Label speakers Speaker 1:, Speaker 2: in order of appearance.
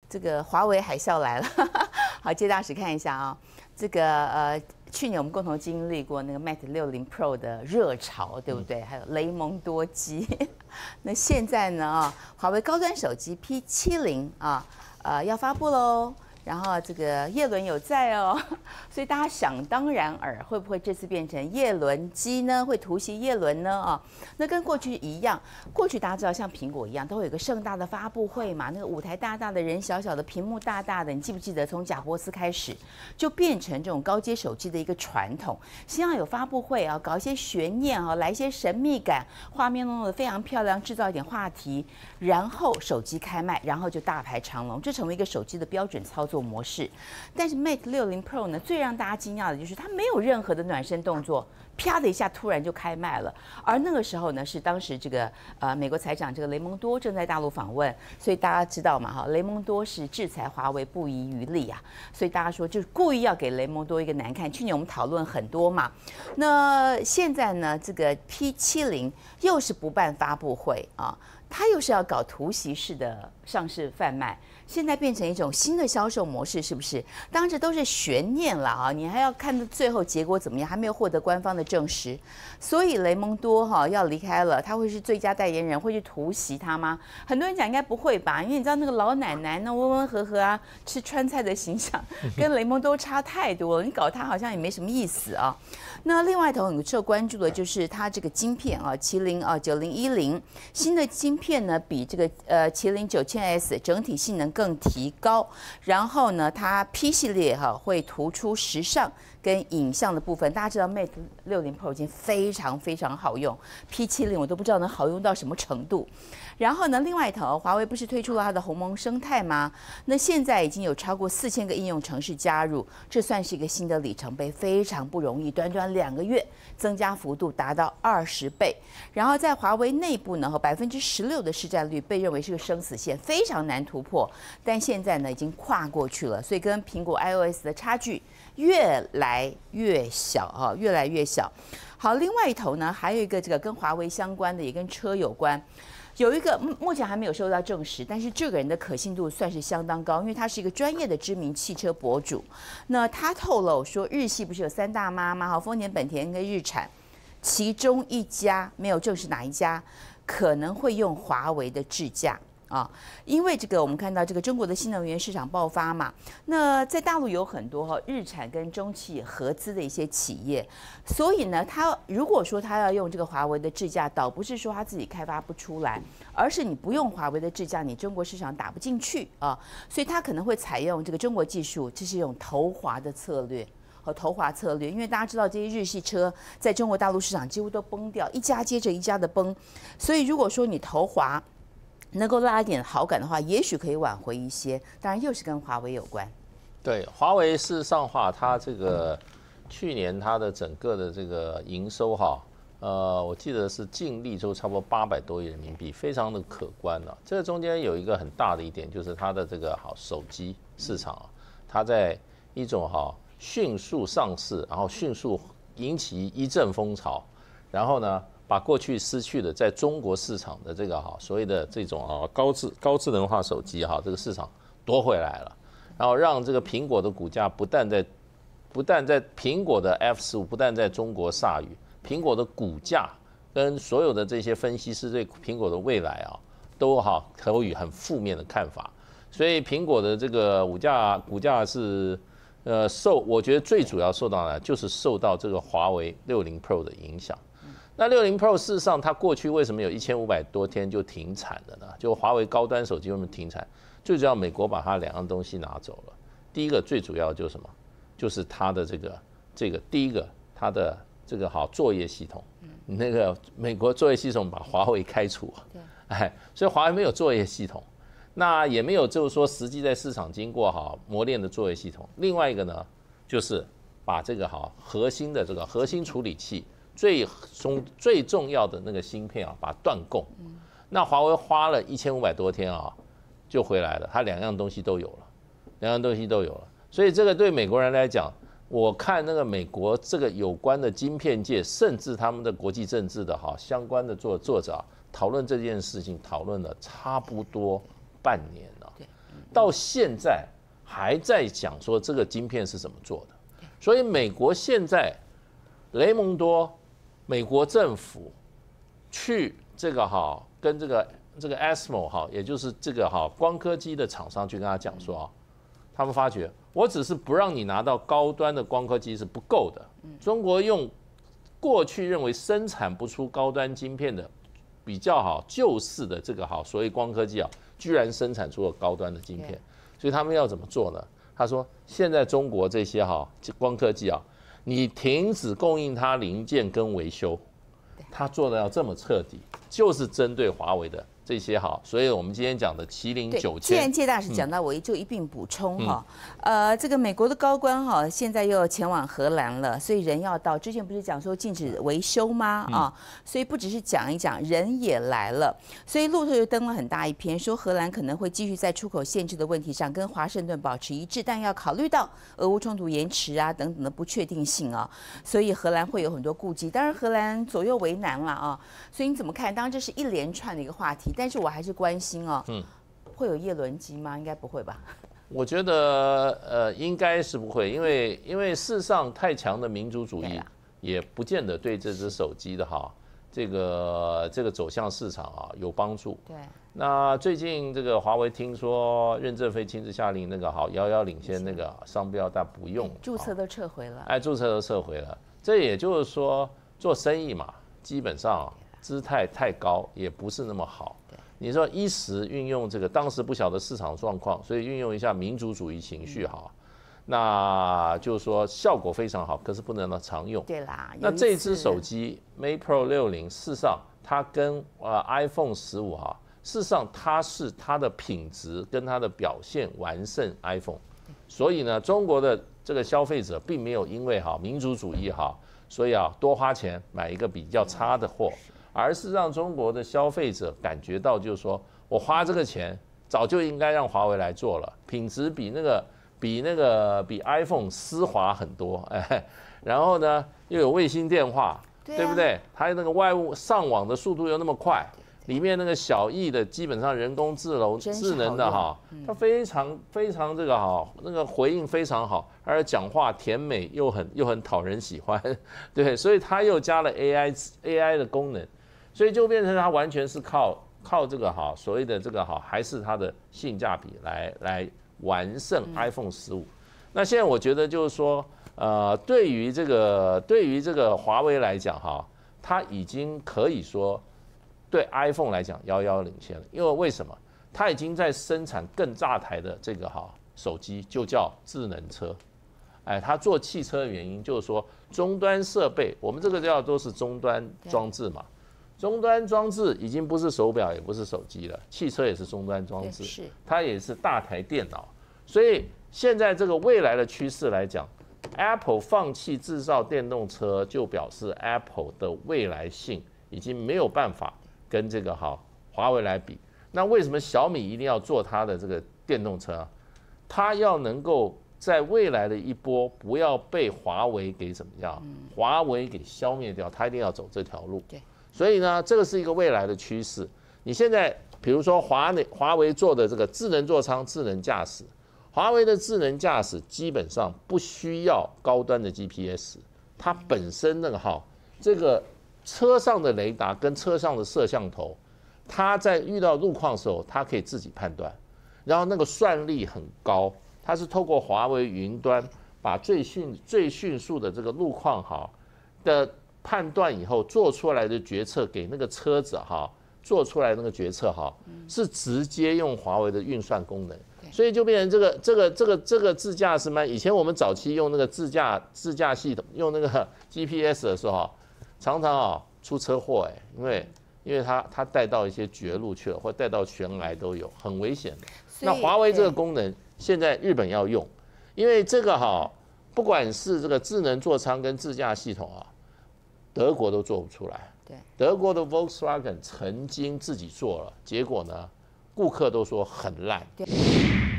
Speaker 1: 这个华为海啸来了，好，接大使看一下啊，这个去年我们共同经历过那个 Mate 60 Pro 的热潮，对不对？还有雷蒙多机，那现在呢啊，华为高端手机 P70啊，要发布喽。然后这个叶伦有在哦，所以大家想当然尔，会不会这次变成叶伦机呢？会突袭叶伦呢？啊，那跟过去一样，过去大家知道像苹果一样，都会有个盛大的发布会嘛，那个舞台大大的，人小小的，屏幕大大的，你记不记得从贾伯斯开始就变成这种高阶手机的一个传统，希望有发布会啊，搞一些悬念啊，来一些神秘感，画面弄得非常漂亮，制造一点话题，然后手机开卖，然后就大排长龙，这成为一个手机的标准操作模式。但是 Mate 60 Pro 呢，最让大家惊讶的就是它没有任何的暖身动作，啪的一下突然就开卖了。而那个时候呢，是当时这个美国财长这个雷蒙多正在大陆访问，所以大家知道嘛哈，雷蒙多是制裁华为不遗余力啊，所以大家说就是故意要给雷蒙多一个难看。去年我们讨论很多嘛，那现在呢，这个 P70又是不办发布会啊。它又是要搞突袭式的上市贩卖，现在变成一种新的销售模式，是不是？当然这都是悬念了啊，你还要看到最后结果怎么样，还没有获得官方的证实。所以雷蒙多要离开了，他会是最佳代言人，会去突袭他吗？很多人讲应该不会吧，因为你知道那个老奶奶那温温和和啊，吃川菜的形象跟雷蒙多差太多了，你搞他好像也没什么意思啊。那另外一头很受关注的就是它这个晶片啊，麒麟9010新的晶片呢，比这个麒麟9000S 整体性能更提高，然后呢，它 P 系列会突出时尚跟影像的部分。大家知道 Mate 60 Pro 已经非常非常好用，P70我都不知道能好用到什么程度。然后呢，另外一头，华为不是推出了它的鸿蒙生态吗？那现在已经有超过4000个应用程式加入，这算是一个新的里程碑，非常不容易，短短2个月增加幅度达到20倍。然后在华为内部呢，16%的市占率被认为是个生死线，非常难突破。但现在呢，已经跨过去了，所以跟苹果 iOS 的差距越来越小啊，越来越小。好，另外一头呢，还有一个这个跟华为相关的，也跟车有关。有一个目前还没有受到证实，但是这个人的可信度算是相当高，因为他是一个专业的知名汽车博主。那他透露说，日系不是有3大妈吗？丰田、本田跟日产，其中一家没有证实哪一家可能会用华为的智驾。因为这个我们看到这个中国的新能源市场爆发嘛，那在大陆有很多日产跟中汽合资的一些企业，所以呢，他如果说他要用这个华为的智驾，倒不是说他自己开发不出来，而是你不用华为的智驾，你中国市场打不进去啊，所以他可能会采用这个中国技术，这是一种投华的策略。投华策略，因为大家知道这些日系车在中国大陆市场几乎都崩掉，一家接着一家的崩，所以如果说你投华能够拉一点好感的话，也许可以挽回一些。当然，又是跟华为有关。
Speaker 2: 对，华为事实上话，它这个去年它的整个的这个营收我记得是净利就差不多800多亿人民币，非常的可观了。这个中间有一个很大的一点，就是它的这个手机市场它在一种迅速上市，然后迅速引起一阵风潮，然后呢，把过去失去的在中国市场的这个所谓的这种高智能化手机这个市场夺回来了，然后让这个苹果的股价不但在苹果的 F15不但在中国铩羽，苹果的股价跟所有的这些分析师对苹果的未来都投予很负面的看法，所以苹果的这个股价是。我觉得最主要受到呢，就是受到这个华为60 Pro 的影响。那60 Pro 事实上，它过去为什么有1500多天就停产了呢？就华为高端手机为什么停产？最主要美国把它2样东西拿走了。第一个最主要就是什么？就是它的这个第一个它的这个作业系统，那个美国作业系统把华为开除，所以华为没有作业系统。那也没有，就是说实际在市场经过磨练的作业系统。另外一个呢，就是把这个核心的这个核心处理器最重要的那个芯片把它断供。那华为花了1500多天就回来了，它2样东西都有了，所以这个对美国人来讲，我看那个美国这个有关的晶片界，甚至他们的国际政治的相关的作者讨论这件事情，讨论了差不多半年了。 到现在还在讲说这个晶片是怎么做的。所以美国现在雷蒙多，美国政府去这个跟这个ASML也就是这个光刻机的厂商去跟他讲说他们发觉我只是不让你拿到高端的光刻机是不够的。中国用过去认为生产不出高端晶片的比较旧式的这个所谓光刻机居然生产出了高端的晶片，所以他们要怎么做呢？他说现在中国这些光刻机你停止供应它零件跟维修，他做的要这么彻底，就是针对华为的这些所以我们今天讲的麒麟9000。
Speaker 1: 既然介大使讲到，我就一并补充这个美国的高官现在又前往荷兰了，所以人要到。之前不是讲说禁止维修吗？所以不只是讲一讲，人也来了。所以路透又登了很大一篇，说荷兰可能会继续在出口限制的问题上跟华盛顿保持一致，但要考虑到俄乌冲突延迟等等的不确定性所以荷兰会有很多顾忌。当然荷兰左右为难了所以你怎么看？当然这是一连串的一个话题，但是我还是关心会有叶伦机吗？应该不会吧？
Speaker 2: 我觉得应该是不会，因为事实上太强的民族主义也不见得对这只手机的这个走向市场有帮助。
Speaker 1: 对。
Speaker 2: 那最近这个华为听说任正非亲自下令那个遥遥领先那个商标，但不用
Speaker 1: 注册都撤回了。
Speaker 2: 注册都撤回了。这也就是说做生意嘛，基本上姿态太高也不是那么好。你说一时运用这个当时不晓得市场状况，所以运用一下民族主义情绪那就是说效果非常好，可是不能常用。
Speaker 1: 对啦。
Speaker 2: 那这只手机 Mate Pro 60，事实上它跟iPhone 15事实上它的品质跟它的表现完胜 iPhone， 所以呢，中国的这个消费者并没有因为民族主义所以多花钱买一个比较差的货。而是让中国的消费者感觉到，就是说我花这个钱，早就应该让华为来做了，品质比 iPhone 丝滑很多，然后呢又有卫星电话，对不对？它那个外物上网的速度又那么快，里面那个小艺的基本上人工智能的它非常这个那个回应非常好，而且讲话甜美又很讨人喜欢，对，所以它又加了 AI 的功能。所以就变成它完全是靠这个所谓的这个还是它的性价比来完胜 iPhone 15。那现在我觉得就是说，对于这个华为来讲它已经可以说对 iPhone 来讲遥遥领先了。因为为什么？它已经在生产更大台的这个手机，就叫智能车。它做汽车的原因就是说终端设备，我们这个都是终端装置嘛。终端装置已经不是手表，也不是手机了，汽车也是终端装置，它也是大台电脑。所以现在这个未来的趋势来讲 ，Apple 放弃制造电动车，就表示 Apple 的未来性已经没有办法跟这个华为来比。那为什么小米一定要做它的这个电动车？它要能够在未来的一波不要被华为给怎么样，华为给消灭掉，它一定要走这条路。对。所以呢，这个是一个未来的趋势。你现在比如说华为做的这个智能座舱、智能驾驶，华为的智能驾驶基本上不需要高端的 GPS， 它本身那个这个车上的雷达跟车上的摄像头，它在遇到路况的时候，它可以自己判断，然后那个算力很高，它是透过华为云端把最迅速的这个路况的判断以后做出来的决策给那个车子做出来的那个决策是直接用华为的运算功能，所以就变成这个自驾是以前我们早期用那个自驾系统用那个 GPS 的时候常常出车祸因为它带到一些绝路去了，或带到悬崖都有，很危险的。那华为这个功能现在日本要用，因为这个不管是这个智能座舱跟自驾系统德国都做不出来。德国的 Volkswagen 曾经自己做了，结果呢，顾客都说很烂。